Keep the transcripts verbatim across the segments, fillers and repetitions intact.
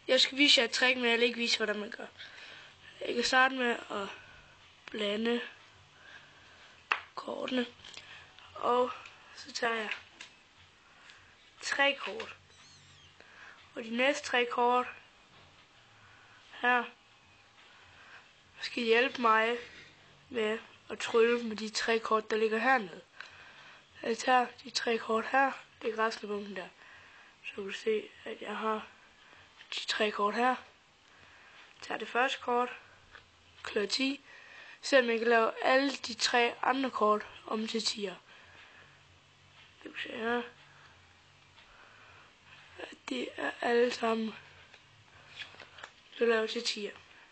Jeg skal vise jer et trick, men jeg vil ikke vise, hvordan man gør. Jeg kan starte med at blande kortene. Og så tager jeg tre kort. Og de næste tre kort her skal hjælpe mig med at trylle med de tre kort, der ligger hernede. Jeg tager de tre kort her, det er resten af bunken der. Så kan du se, at jeg har de tre kort her. Jeg tager det første kort, klør ti, selvom jeg kan lave alle de tre andre kort om til tier. Det kan se her. Det er alle sammen så lavet til tier.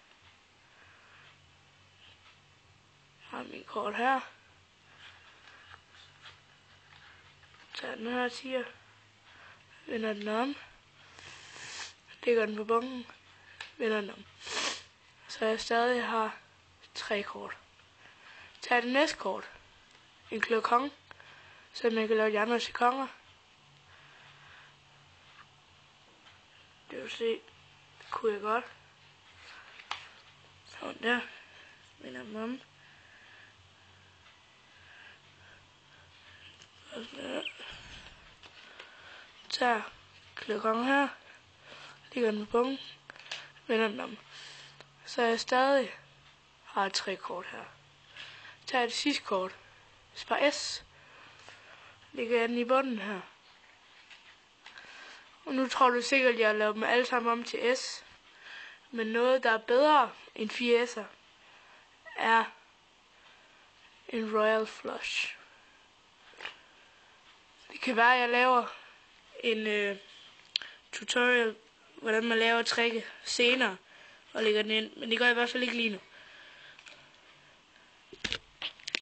Jeg har min kort her. Tager den her tier. Vender den om. Lægger den på bunken. Vender den om. Så jeg stadig har tre kort. Tager det næste kort. En klør konge. Så man kan lave de andre til konger. Det vil se. Det kunne jeg godt. Sådan der. Vender den om. Og så tager klør konge her. Lægger den på bunken. Vender den om. Så jeg stadig har tre kort her. Tager det sidste kort. Spar S. Lægger jeg den i bunden her. Og nu tror du sikkert, at jeg har lavet dem alle sammen om til S. Men noget, der er bedre end fire S'er, er en Royal Flush. Det kan være, at jeg laver en øh, tutorial, hvordan man laver tricket senere, og lægger den ind. Men det gør jeg i hvert fald ikke lige nu.